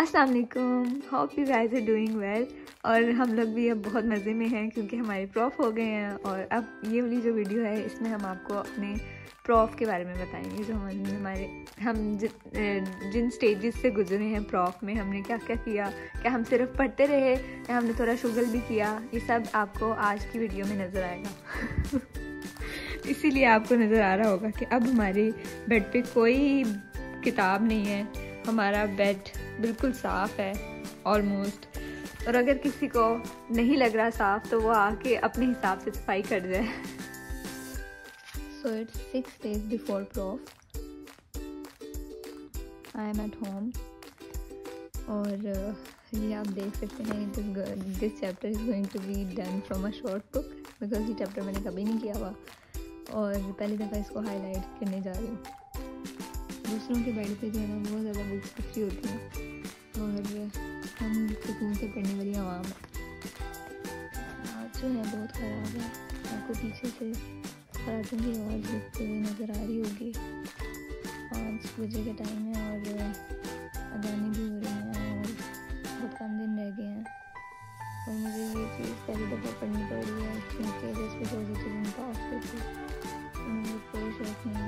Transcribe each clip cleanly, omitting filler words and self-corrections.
अस्सलाम वालेकुम, hope you guys are doing well. और हम लोग भी अब बहुत मज़े में हैं क्योंकि हमारे प्रॉफ हो गए हैं। और अब ये वाली जो वीडियो है इसमें हम आपको अपने प्रॉफ के बारे में बताएंगे, जो हम जिन स्टेजेस से गुजरे हैं प्रॉफ में, हमने क्या क्या किया, क्या हम सिर्फ पढ़ते रहे या हमने थोड़ा शुगल भी किया, ये सब आपको आज की वीडियो में नज़र आएगा। इसीलिए आपको नज़र आ रहा होगा कि अब हमारे बेड पे कोई किताब नहीं है, हमारा बेड बिल्कुल साफ़ है ऑलमोस्ट। और अगर किसी को नहीं लग रहा साफ़ तो वो आके अपने हिसाब से सफाई कर जाए। So it's 6 days before prof, I am at home. और ये आप देख सकते हैं this chapter is going to be done from a short book, because ये चैप्टर मैंने कभी नहीं किया हुआ और पहली दफ़ा इसको हाईलाइट करने जा रही हूँ। दूसरों के बेड पे जो है ना बहुत ज़्यादा बुक्स बिखरी होती हैं और हम सुकून से पढ़ने वाली आवाम आज जो है बहुत ख़राब है। आपको पीछे से फराजों की आवाज़ देखते हुए नज़र आ रही होगी। 5 बजे का टाइम है और अजानें भी हो रही हैं और बहुत कम दिन रह गए हैं। और मुझे ये चीज़ पहली दफ़ा पढ़नी पड़ रही है क्योंकि just because it is in past थी, मुझे कोई शौक नहीं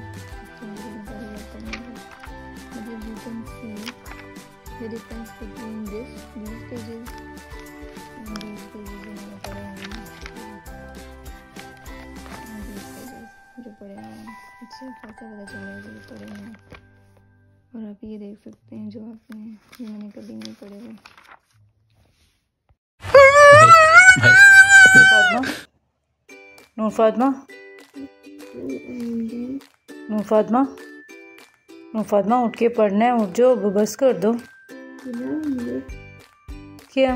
मतलब you can see the difference between these pages and these pages जो पढ़े हैं अच्छे खासा पता चल रहा है जो पढ़े हैं। और आप ये देख सकते हैं जो मैंने कभी नहीं पढ़े हुए। फातिमा उठ के पढ़ना है, उठ जाओ, बस कर दो। क्या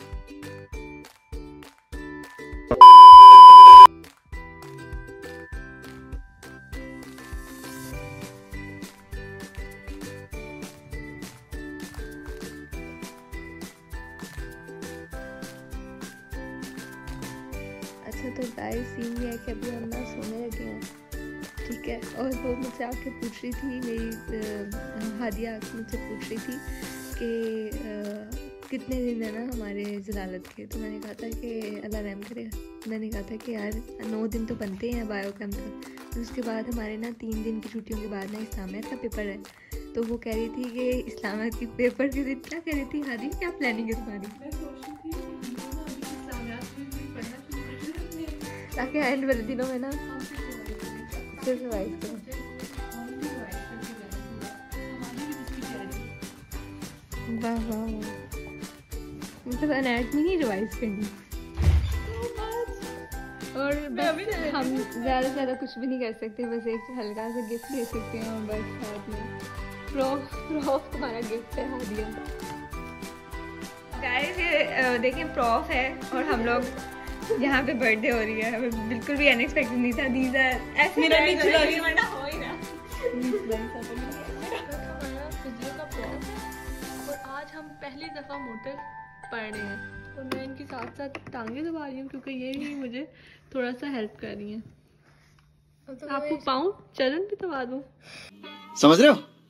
अच्छा तो गाइस सीन ये है कि अभी हम ना सोने लगे हैं, ठीक है। और वो मुझसे आके पूछ रही थी, मेरी हादिया आके मुझसे पूछ रही थी कि कितने दिन है ना हमारे जलालत के। तो मैंने कहा था कि अल्लाह रहम करेगा, मैंने कहा था कि यार 9 दिन तो बनते हैं बायो कैंप का। तो उसके बाद हमारे ना 3 दिन की छुट्टियों के बाद ना इस्लामियत का पेपर है। तो वो कह रही थी कि इस्लामियत के पेपर के दिन क्या कह रही थी हादी, क्या प्लानिंग है तुम्हारी? ताकि एंड वाले दिनों में ना सिर्फ रिवाइज करो। वाह वाह, मतलब एनाटमी ही रिवाइज करनी। और बस हम ज़्यादा से ज़्यादा कुछ भी नहीं कर सकते, बस एक हल्का सा गिफ्ट दे सकते हैं। और बस साथ में प्रॉफ तुम्हारा गिफ्ट है हादिया। गाइस ये देखें प्रॉफ है और हम लोग यहाँ पे बर्थडे हो रही है, हमें बिल्कुल भी अनएक्सपेक्टेड नहीं था। मेरा नहीं चला रही वरना हो ही ना। और आज हम पहली दफ़ा मोटर पढ़ रहे हैं और मैं इनके साथ साथ टांगे दबा रही हूँ क्योंकि ये भी मुझे थोड़ा सा हेल्प कर रही हैं। तो आपको पाँव चरण भी दबा दूँ? समझ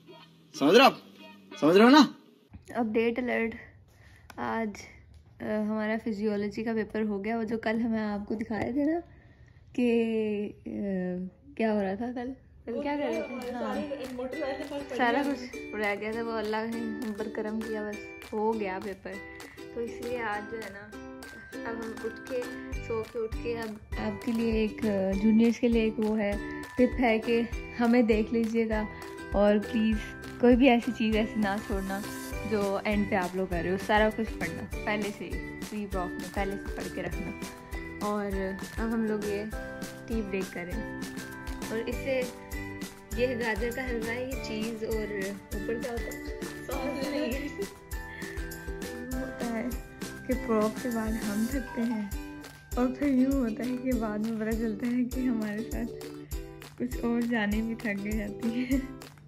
रहे हो ना? अपडेट अलर्ट, आज हमारा फिजियोलॉजी का पेपर हो गया। वो जो कल हमें आपको दिखाए थे ना कि क्या हो रहा था, कल क्या कर रहे थे। हाँ, सारा कुछ रह गया था, वो अल्लाह ने हम पर करम किया, बस हो गया पेपर। तो इसलिए आज जो है ना अब हम सो के उठ के अब आपके लिए एक जूनियर्स के लिए एक वो है टिप है कि हमें देख लीजिएगा और प्लीज़ कोई भी ऐसी चीज़ ऐसे ना छोड़ना जो एंड पे आप लोग कर रहे हो। सारा कुछ पढ़ना पहले से ही, प्री प्रॉफ में पहले से पढ़ के रखना। और अब हम लोग ये टी ब्रेक करें और इससे ये गाजर का हलवा है, ये चीज़ और ऊपर क्या होता है सॉस होता है कि प्रॉफ के बाद हम थकते हैं और फिर यूँ होता है कि बाद में पता चलता है कि हमारे साथ कुछ और जाने भी थक गई जाती है।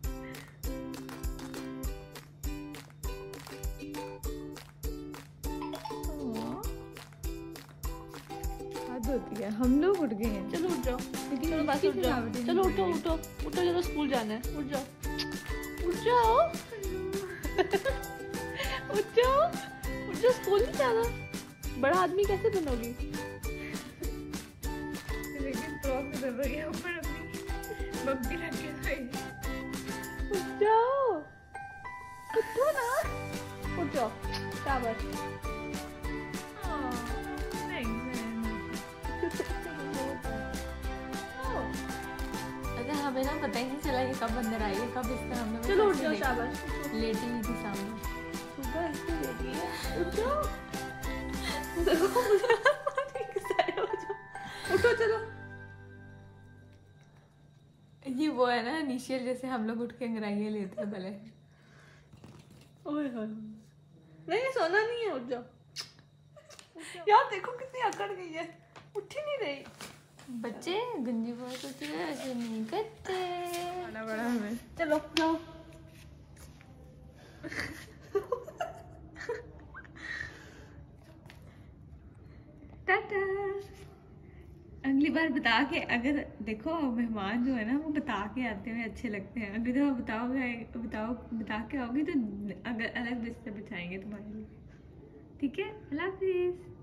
होती है, हम लोग उठ गए हैं। चलो उठ जाओ, चलो बस उठ जाओ, चलो उठो चलो स्कूल जाना है, उठ जाओ जो स्कूल नहीं जाना, बड़ा आदमी कैसे बनोगी? लेकिन फ्रॉक में दबा ऊपर अपनी बम्पी रख के सोएगी। उठ जाओ, उठो ना, उठ जाओ, शाबाश। अगर हमें ना पता ही नहीं चला कि कब अंदर आई है, कब इस तरह हमने चलो उठ जाओ, शाबाश। लेटी हुई थी सामने। सुबह ऐसे लेटी है, उठ जाओ। उठो चलो। ये वो है ना इनिशियल, जैसे हम लोग उठ के अंगड़ाइयाँ लेते हैं पहले। ओए होए, नहीं सोना नहीं है, उठ जाओ। यार देखो कितनी अकड़ गई है, उठ ही नहीं रही। बच्चे गंजी बहुत होती है, ऐसे नहीं करते। खाना बड़ा हमें, चलो जाओ। टाटा। अगली बार बता के, अगर देखो मेहमान जो है ना वो बता के आते हुए अच्छे लगते हैं। अगर आप बता के आओगे तो अगर अलग बिस्तर बिछाएंगे तुम्हारे लिए। ठीक है, अल्लाह हाफिज़।